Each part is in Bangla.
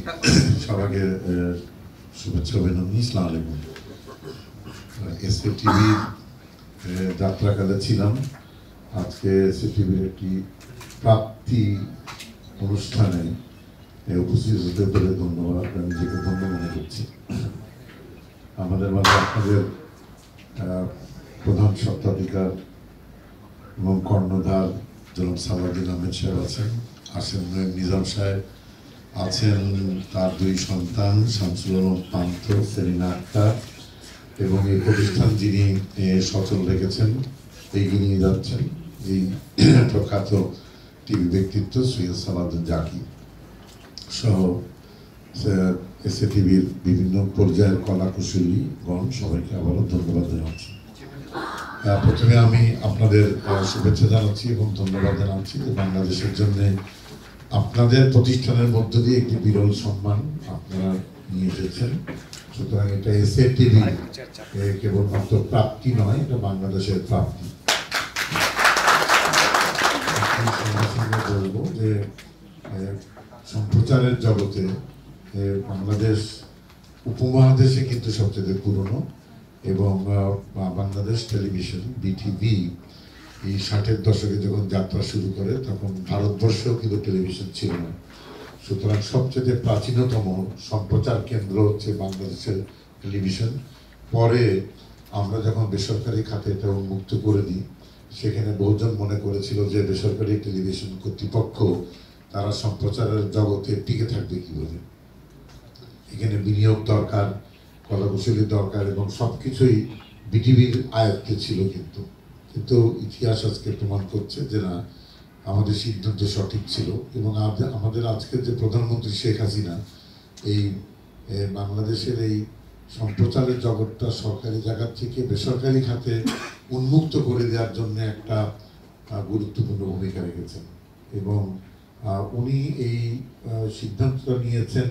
সবাইকে শুভেচ্ছা অভিনন্দন। আসসালামু আলাইকুম। এসকে টিভির যাত্রাকালে ছিলাম, আজকে এসকে টিভির একটি প্রাপ্তি অনুষ্ঠানে উপস্থিত হতে পেরে ধন্যবাদ, আমি নিজেকে ধন্য মনে করছি। আমাদের মাঝে আপনাদের প্রধান স্বত্বাধিকার এবং কর্ণধার জনাব সালাউদ্দিন আহমেদ সাহেব আছেন নিজাম সাহেব আছেন, তার দুই সন্তান শামসুল আলম পান্থ, সেলিনা আক্তার, এবং এই প্রতিষ্ঠান যিনি সচল রেখেছেন, এগিয়ে নিয়ে যাচ্ছেন এই প্রখ্যাত টিভি ব্যক্তিত্ব সৈয়দ সালাউদ্দিন জাকি সহ এসএ টিভির বিভিন্ন পর্যায়ের কলা কুশলীগণ সবাইকে আবারও ধন্যবাদ জানাচ্ছি। প্রথমে আমি আপনাদের শুভেচ্ছা জানাচ্ছি এবং ধন্যবাদ জানাচ্ছি যে বাংলাদেশের জন্য আপনাদের প্রতিষ্ঠানের মধ্য দিয়ে একটি বিরল সম্মান আপনারা নিয়ে এসেছেন। সুতরাং এটা এসএ টিভি কেবলমাত্র প্রাপ্তি নয়, এটা বাংলাদেশের প্রাপ্তি। সঙ্গে সঙ্গে বলবো যে সম্প্রচারের জগতে বাংলাদেশ উপমহাদেশে কিন্তু সবচেয়ে পুরনো, এবং বাংলাদেশ টেলিভিশন বিটিভি এই 60-এর দশকে যখন যাত্রা শুরু করে তখন ভারতবর্ষেও কিন্তু টেলিভিশন ছিল না। সুতরাং সবচেয়ে প্রাচীনতম সম্প্রচার কেন্দ্র হচ্ছে বাংলাদেশের টেলিভিশন। পরে আমরা যখন বেসরকারি খাতে এটা উন্মুক্ত করে দিই, সেখানে বহুজন মনে করেছিল যে বেসরকারি টেলিভিশন কর্তৃপক্ষ তারা সম্প্রচারের জগতে টিকে থাকবে কীভাবে, এখানে বিনিয়োগ দরকার, কলাকুশলী দরকার, এবং সব কিছুই বিটিভির আয়ত্তে ছিল। কিন্তু ইতিহাস আজকে প্রমাণ করছে যে না, আমাদের সিদ্ধান্ত সঠিক ছিল। এবং আমাদের আজকের যে প্রধানমন্ত্রী শেখ হাসিনা এই বাংলাদেশের এই সম্প্রচারের জগৎটা সরকারি জায়গা থেকে বেসরকারি খাতে উন্মুক্ত করে দেওয়ার জন্য একটা গুরুত্বপূর্ণ ভূমিকা রেখেছেন, এবং উনি এই সিদ্ধান্তটা নিয়েছেন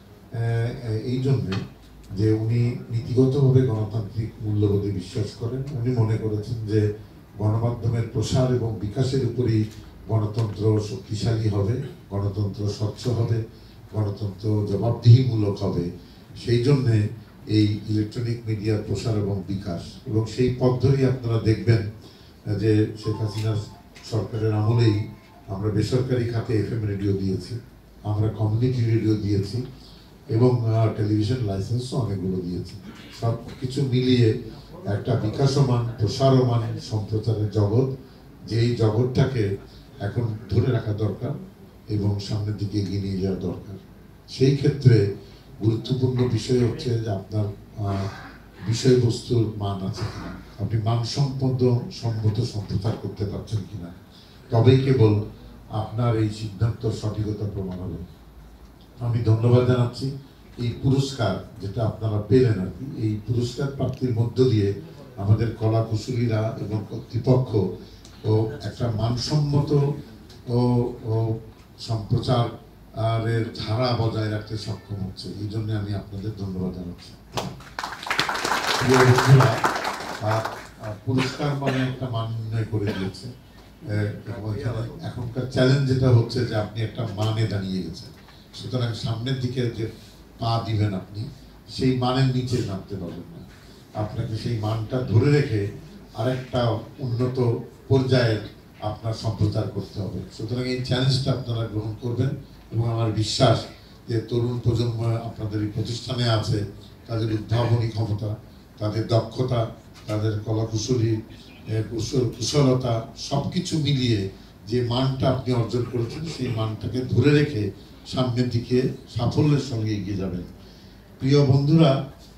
এই জন্যে যে উনি নীতিগতভাবে গণতান্ত্রিক মূল্যবোধে বিশ্বাস করেন। উনি মনে করেছেন যে গণমাধ্যমের প্রসার এবং বিকাশের উপরই গণতন্ত্র শক্তিশালী হবে, গণতন্ত্র স্বচ্ছ হবে, গণতন্ত্র জবাবদিহিমূলক হবে। সেই জন্যে এই ইলেকট্রনিক মিডিয়ার প্রসার এবং বিকাশ, এবং সেই পথ ধরেই আপনারা দেখবেন যে শেখ হাসিনার সরকারের আমলেই আমরা বেসরকারি খাতে FM রেডিও দিয়েছি, আমরা কমিউনিটি রেডিও দিয়েছি, এবং টেলিভিশন লাইসেন্সও অনেকগুলো দিয়েছি। সব কিছু মিলিয়ে একটা বিকাশমান প্রসারমান সম্প্রচারের জগৎ, যেই জগৎটাকে এখন ধরে রাখা দরকার এবং সামনের দিকে এগিয়ে নিয়ে যাওয়া দরকার। সেই ক্ষেত্রে গুরুত্বপূর্ণ বিষয় হচ্ছে যে আপনার বিষয়বস্তুর মান আছে কিনা, আপনি মানসম্পন্ন সম্প্রচার করতে পারছেন কিনা, তবেই কেবল আপনার এই সিদ্ধান্ত সঠিকতা প্রমাণ হবে। আমি ধন্যবাদ জানাচ্ছি এই পুরস্কার যেটা আপনারা পেলেন আর কি, এই পুরস্কার প্রাপ্তির মধ্য দিয়ে আমাদের কলা কুশলীরা এবং কর্তৃপক্ষ ও একটা মানসম্মত ও সম্প্রচারের ধারা বজায় রাখতে সক্ষম হচ্ছে। এই জন্য আমি আপনাদের ধন্যবাদ জানাচ্ছি। পুরস্কার মানে একটা মান নির্ণয় করে দিয়েছে। এখনকার চ্যালেঞ্জ যেটা হচ্ছে যে আপনি একটা মানে দাঁড়িয়ে গেছেন, সুতরাং সামনের দিকে যে পা দিবেন আপনি সেই মানের নিচে নামতে পারবেন না, আপনাকে সেই মানটা ধরে রেখে আরেকটা উন্নত পর্যায়ের আপনার সম্প্রচার করতে হবে। সুতরাং এই চ্যালেঞ্জটা আপনারা গ্রহণ করবেন, এবং আমার বিশ্বাস যে তরুণ প্রজন্ম আপনাদের এই প্রতিষ্ঠানে আছে, তাদের উদ্ভাবনী ক্ষমতা, তাদের দক্ষতা, তাদের কলাকুশলী কুশলতা সব কিছু মিলিয়ে যে মানটা আপনি অর্জন করেছেন সেই মানটাকে ধরে রেখে সামনের দিকে সাফল্যের সঙ্গে এগিয়ে যাবেন। প্রিয় বন্ধুরা,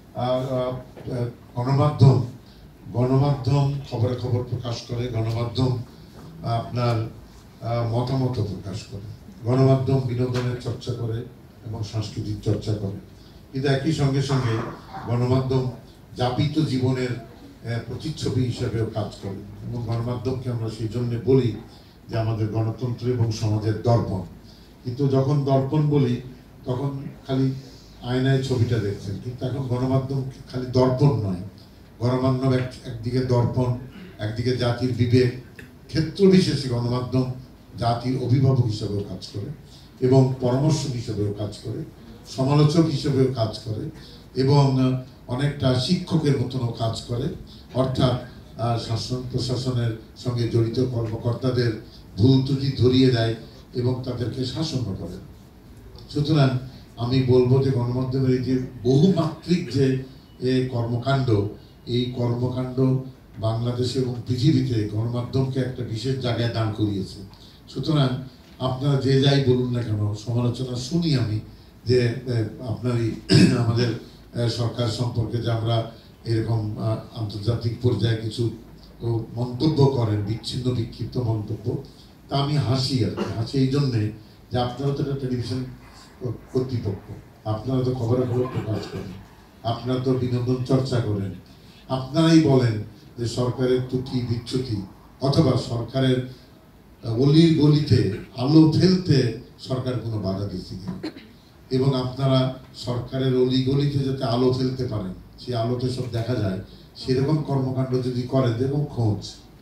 গণমাধ্যম খবর প্রকাশ করে, গণমাধ্যম আপনার মতামত প্রকাশ করে, গণমাধ্যম বিনোদনের চর্চা করে এবং সাংস্কৃতিক চর্চা করে, কিন্তু একই সঙ্গে গণমাধ্যম যাপিত জীবনের প্রতিচ্ছবি হিসাবেও কাজ করে। এবং গণমাধ্যমকে আমরা সেই জন্য বলি যে আমাদের গণতন্ত্র এবং সমাজের দর্পণ। কিন্তু যখন দর্পণ বলি তখন খালি আয়নায় ছবিটা দেখছেন, কিন্তু এখন গণমাধ্যম খালি দর্পণ নয়, গণমাধ্যম একদিকে দর্পণ, একদিকে জাতির বিবেক, ক্ষেত্র বিশেষে গণমাধ্যম জাতির অভিভাবক হিসেবেও কাজ করে এবং পরামর্শ হিসেবেও কাজ করে। সমালোচক হিসেবেও কাজ করে এবং অনেকটা শিক্ষকের মতনও কাজ করে, অর্থাৎ শাসন প্রশাসনের সঙ্গে জড়িত কর্মকর্তাদের ভুল ত্রুটি ধরিয়ে দেয় এবং তাদেরকে শাসনও করে। সুতরাং আমি বলবো যে গণমাধ্যমের এই যে বহুমাত্রিক যে কর্মকাণ্ড, এই কর্মকাণ্ড বাংলাদেশে এবং পৃথিবীতে গণমাধ্যমকে একটা বিশেষ জায়গায় দাঁড় করিয়েছে। সুতরাং আপনারা যে যাই বলুন না কেন, সমালোচনা শুনি আমি যে আপনারই আমাদের সরকার সম্পর্কে যে আমরা এরকম আন্তর্জাতিক পর্যায়ে কিছু মন্তব্য করেন, বিচ্ছিন্ন বিক্ষিপ্ত মন্তব্য, তা আমি হাসি আর কি। হাসি এই জন্যে যে আপনারা তো একটা টেলিভিশন কর্তৃপক্ষ, আপনারা তো খবরে প্রকাশ করেন, আপনারা তো বিনোদন চর্চা করেন, আপনারাই বলেন যে সরকারের ত্রুটি বিচ্যুতি অথবা সরকারের অলির গলিতে আলো ফেলতে সরকার কোনো বাধা দিচ্ছে কিনা, এবং আপনারা সরকারের অলি গলিতে যাতে আলো ফেলতে পারেন, সেই আলোতে সব দেখা যায়, সেরকম কর্মকাণ্ড যদি করেন, যেরকম খোঁজ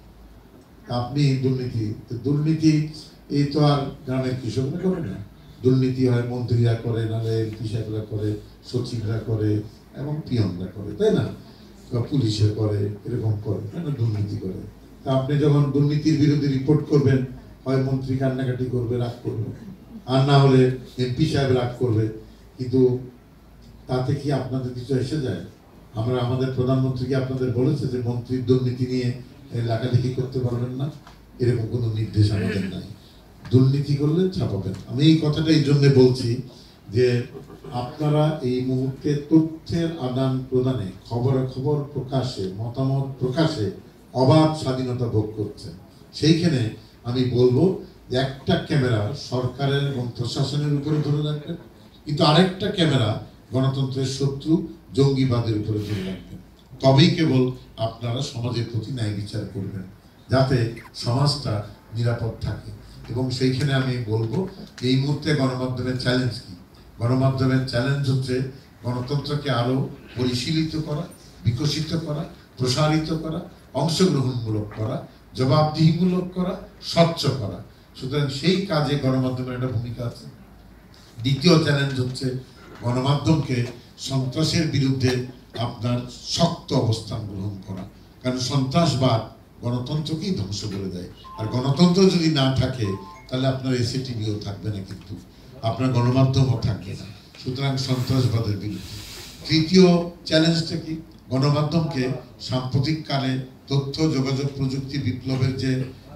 আপনি দুর্নীতি এই তো আর গ্রামের কৃষকরা করে না, দুর্নীতি হয় মন্ত্রীরা করে, নাহলে এমপি সাহেবরা করে, সচিবরা করে এবং পিয়নরা করে, তাই না, পুলিশে করে, এরকম করে, তাই না, দুর্নীতি করে। তা আপনি যখন দুর্নীতির বিরুদ্ধে রিপোর্ট করবেন, হয় মন্ত্রী কান্নাকাটি করবে, রাগ করবে, আর না হলে এমপি সাহেব রাগ করবে, কিন্তু তাতে কি আপনাদের কিছু এসে যায়? আমরা আমাদের প্রধানমন্ত্রীকে আপনাদের বলেছে যে মন্ত্রীর দুর্নীতি নিয়ে লেখালেখি করতে পারবেন না, এরকম কোনো নির্দেশ আমাদের নাই। দুর্নীতি করলে ছাপাবেন। আমি এই কথাটা এই জন্য বলছি যে আপনারা এই মুহূর্তে তথ্যের আদান প্রদানে, খবর প্রকাশে, মতামত প্রকাশে অবাধ স্বাধীনতা ভোগ করছেন। সেইখানে আমি বলবো যে একটা ক্যামেরা সরকারের এবং প্রশাসনের উপরে ধরে রাখবেন, কিন্তু আরেকটা ক্যামেরা গণতন্ত্রের শত্রু জঙ্গিবাদের উপরে ধরে রাখবেন। তবেই কেবল আপনারা সমাজের প্রতি ন্যায় বিচার করবেন, যাতে সমাজটা নিরাপদ থাকে। এবং সেইখানে আমি বলবো এই মুহূর্তে গণমাধ্যমের চ্যালেঞ্জ কি? গণমাধ্যমের চ্যালেঞ্জ হচ্ছে গণতন্ত্রকে আরো পরিশীলিত করা, বিকশিত করা, প্রসারিত করা, অংশগ্রহণমূলক করা, জবাবদিহিমূলক করা, স্বচ্ছ করা। সুতরাং সেই কাজে গণমাধ্যমের একটা ভূমিকা আছে। দ্বিতীয় চ্যালেঞ্জ হচ্ছে গণমাধ্যমকে সন্ত্রাসের বিরুদ্ধে আপনার শক্ত অবস্থান গ্রহণ করা, কারণ সন্ত্রাসবাদ গণতন্ত্রকেই ধ্বংস করে দেয়। আর গণতন্ত্র যদি না থাকে তাহলে আপনার এসএটিভিও থাকবে না, কিন্তু আপনার গণমাধ্যমও থাকবে না। সুতরাং সন্ত্রাসবাদের বিরুদ্ধে। তৃতীয় চ্যালেঞ্জটা কি? গণমাধ্যমকে সাম্প্রতিককালে তথ্য যোগাযোগ প্রযুক্তি বিপ্লবের যে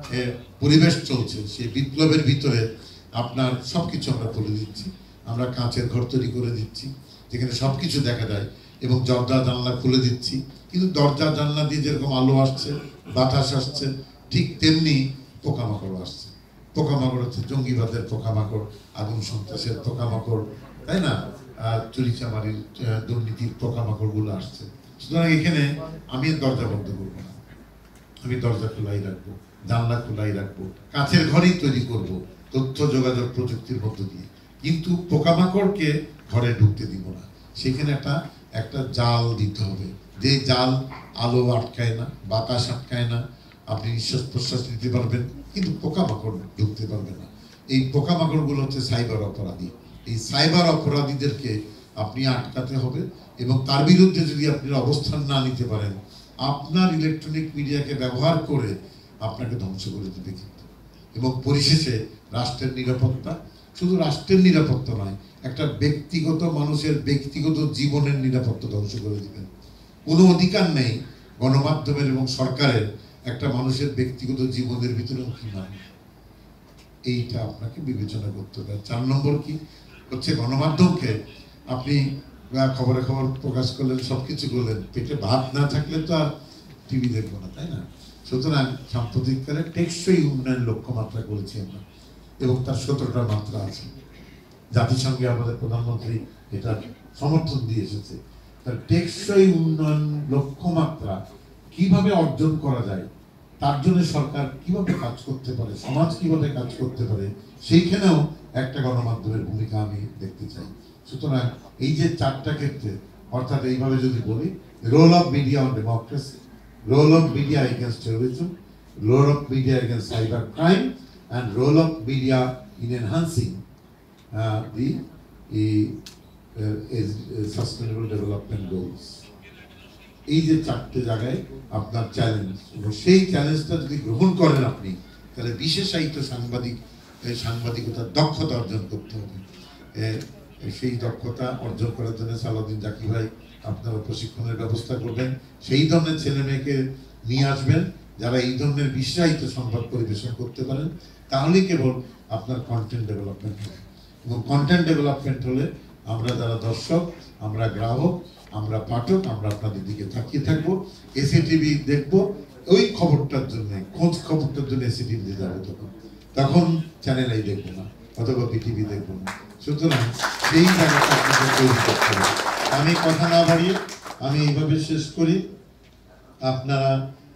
পরিবেশ চলছে, সেই বিপ্লবের ভিতরে আপনার সবকিছু আমরা বলে দিচ্ছি। আমরা কাঁচের ঘর তৈরি করে দিচ্ছি যেখানে সবকিছু দেখা যায়, এবং দরজা জানলা খুলে দিচ্ছি, কিন্তু দরজা জানলা দিয়ে যেরকম আলো আসছে, বাতাস আসছে, ঠিক তেমনি পোকামাকড় আসছে। পোকামাকড় হচ্ছে জঙ্গিবাদের পোকামাকড়, আগুন সন্ত্রাসের পোকামাকড়, তাই না, চুরিচামারির দুর্নীতির পোকামাকড়গুলো আসছে। সুতরাং এখানে আমি দরজা বন্ধ করবো না, আমি দরজা খোলাই রাখবো, জানলা খোলাই রাখবো, কাঁচের ঘরই তৈরি করব তথ্য যোগাযোগ প্রযুক্তির মধ্য দিয়ে, কিন্তু পোকামাকড়কে ঘরে ঢুকতে দিব না। সেখানে একটা জাল দিতে হবে, যে জাল আলো আটকায় না, বাতাস আটকায় না, আপনি নিঃশ্বাস প্রশ্বাস নিতে পারবেন, কিন্তু পোকামাকড় ঢুকতে পারবে না। এই পোকামাকড়গুলো হচ্ছে সাইবার অপরাধী। এই সাইবার অপরাধীদেরকে আপনি আটকাতে হবে, এবং তার বিরুদ্ধে যদি আপনি অবস্থান না নিতে পারেন, আপনার ইলেকট্রনিক মিডিয়াকে ব্যবহার করে আপনাকে ধ্বংস করে দেবে কিন্তু। এবং পরিশেষে রাষ্ট্রের নিরাপত্তা, শুধু রাষ্ট্রের নিরাপত্তা নয়, একটা ব্যক্তিগত মানুষের ব্যক্তিগত জীবনের নিরাপত্তা ধ্বংস করে দিবেন। কোনো অধিকার নেই গণমাধ্যমের এবং সরকারের একটা মানুষের ব্যক্তিগত জীবনের ভিতরে কি নয়, এইটা আপনাকে বিবেচনা করতে হবে। 4 নম্বর কি হচ্ছে, গণমাধ্যমকে আপনি খবর প্রকাশ করলেন, সবকিছু করলেন, পেটে ভাত না থাকলে তো আর টিভি দেখবো না, তাই না? সুতরাং সাম্প্রতিককালে টেকসই উন্নয়ন লক্ষ্যমাত্রা করেছি আমরা, এবং তার 17টা মাত্রা আছে। জাতিসংঘে আমাদের প্রধানমন্ত্রী এটা সমর্থন দিয়ে এসেছে। তার টেকসই উন্নয়ন লক্ষ্যমাত্রা কিভাবে অর্জন করা যায়, তার জন্য সরকার কিভাবে কাজ করতে পারে, সমাজ কিভাবে কাজ করতে পারে, সেইখানেও একটা গণমাধ্যমের ভূমিকা আমি দেখতে চাই। সুতরাং এই যে 4টা ক্ষেত্রে, অর্থাৎ এইভাবে যদি বলি, role of media on democracy, role of media against terrorism, role of media against cyber crime, and role of media in enhancing the sustainable development goals. এই যে 4টে জায়গায় আপনার চ্যালেঞ্জ, এবং সেই চ্যালেঞ্জটা যদি গ্রহণ করেন আপনি, তাহলে বিশেষায়িত সাংবাদিকতার দক্ষতা অর্জন করতে হবে। সেই দক্ষতা অর্জন করার জন্য সালাউদ্দিন জাকি ভাই আপনারা প্রশিক্ষণের ব্যবস্থা করবেন। সেই ধরনের ছেলে মেয়েকে নিয়ে আসবেন যারা এই ধরনের বিশেষায়িত সংবাদ পরিবেশন করতে পারেন, তাহলেই কেবল আপনার কন্টেন্ট ডেভেলপমেন্ট হবে। এবং কন্টেন্ট ডেভেলপমেন্ট হলে আমরা যারা দর্শক, আমরা গ্রাহক, আমরা পাঠক, আমরা আপনাদের দিকে তাকিয়ে থাকবো, এসিটিভি দেখবো, ওই খবরটার জন্য, খোঁজ খবরটার জন্য এসিটিভি যাবো, তখন চ্যানেল আই দেখবো না, অথবা বিটিভি দেখবো না। সুতরাং সেই জায়গাটা আপনাদের তৈরি করতে হবে। আমি কথা না বাড়িয়ে আমি এইভাবে শেষ করি। আপনারা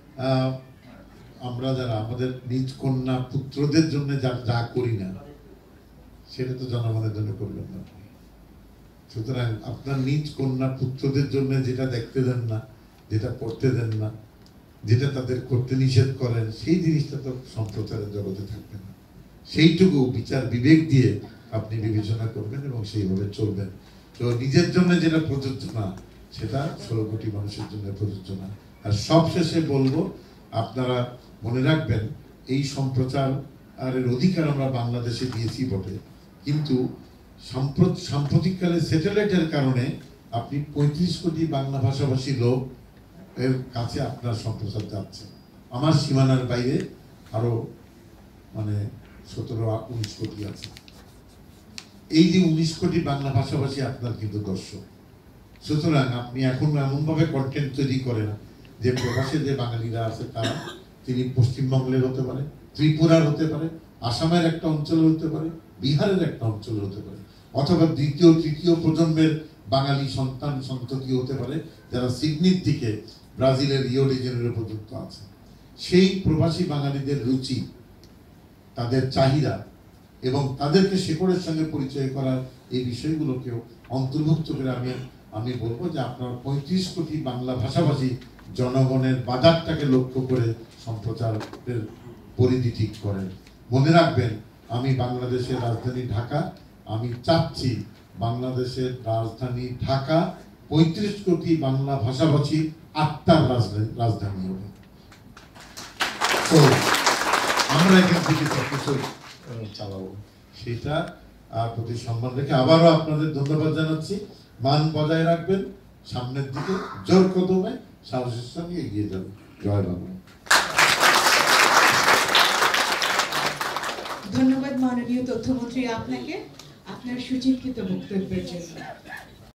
আমরা যারা আমাদের নিজ কন্যা পুত্রদের জন্য যা করি না, সেটা তো জনগণের জন্য করবেন না। সুতরাং আপনার নিজ কন্যা পুত্রদের জন্য যেটা দেখতে দেন না, যেটা পড়তে দেন না, যেটা তাদের করতে নিষেধ করেন, সেই জিনিসটা তো সম্প্রচারের জগতে থাকবে না। সেইটুকু বিচার বিবেক দিয়ে আপনি বিবেচনা করবেন এবং সেইভাবে চলবেন। তো নিজের জন্য যেটা প্রযোজ্য না, সেটা 16 কোটি মানুষের জন্য প্রযোজ্য না। আর সবশেষে বলবো, আপনারা মনে রাখবেন, এই সম্প্রচারের অধিকার আমরা বাংলাদেশে দিয়েছি বটে, কিন্তু সাম্প্রতিককালে স্যাটেলাইটের কারণে আপনি 35 কোটি বাংলা ভাষাভাষী লোক এর কাছে আপনার সম্প্রচার যাচ্ছে। আমার সীমানার বাইরে আরো 17-19 কোটি আছে। এই যে 19 কোটি বাংলা ভাষাভাষী আপনার কিন্তু দর্শক। সুতরাং আপনি এখন এমনভাবে কন্টেন্ট তৈরি করেন যে প্রবাসে যে বাঙালিরা আছে তারা, তিনি পশ্চিমবঙ্গের হতে পারে, ত্রিপুরার হতে পারে, আসামের একটা অঞ্চল হতে পারে, বিহারের একটা অঞ্চল হতে পারে, অথবা দ্বিতীয় তৃতীয় প্রজন্মের বাঙালি সন্ততি হতে পারে, যারা সিডনির দিকে ব্রাজিলের রিও ডি জেনেরো পর্যন্ত আছে। সেই প্রবাসী বাঙালিদের রুচি, তাদের চাহিদা এবং তাদেরকে শেকড়ের সঙ্গে পরিচয় করার এই বিষয়গুলোকেও অন্তর্ভুক্ত করে আমি বলবো যে আপনার 35 কোটি বাংলা ভাষাভাষী জনগণের বাজারটাকে লক্ষ্য করে সম্প্রচারের পরিধি ঠিক করেন। মনে রাখবেন, আমি বাংলাদেশের রাজধানী ঢাকা, আমি চাচ্ছি বাংলাদেশের রাজধানী ঢাকা 35 কোটি বাংলা ভাষাভাষী আত্মার রাজধানী হবে। তো আমরা এখান থেকে সবকিছু চালাবো, সেটা প্রতি সম্মান রেখে আবারও আপনাদের ধন্যবাদ জানাচ্ছি। মান বজায় রাখবেন, সামনের দিকে জোর কদমে সাহসের সঙ্গে এগিয়ে যাবেন। জয় বাংলা। ধন্যবাদ মাননীয় তথ্যমন্ত্রী আপনাকে আপনার সুচিন্তিত বক্তব্যের জন্য।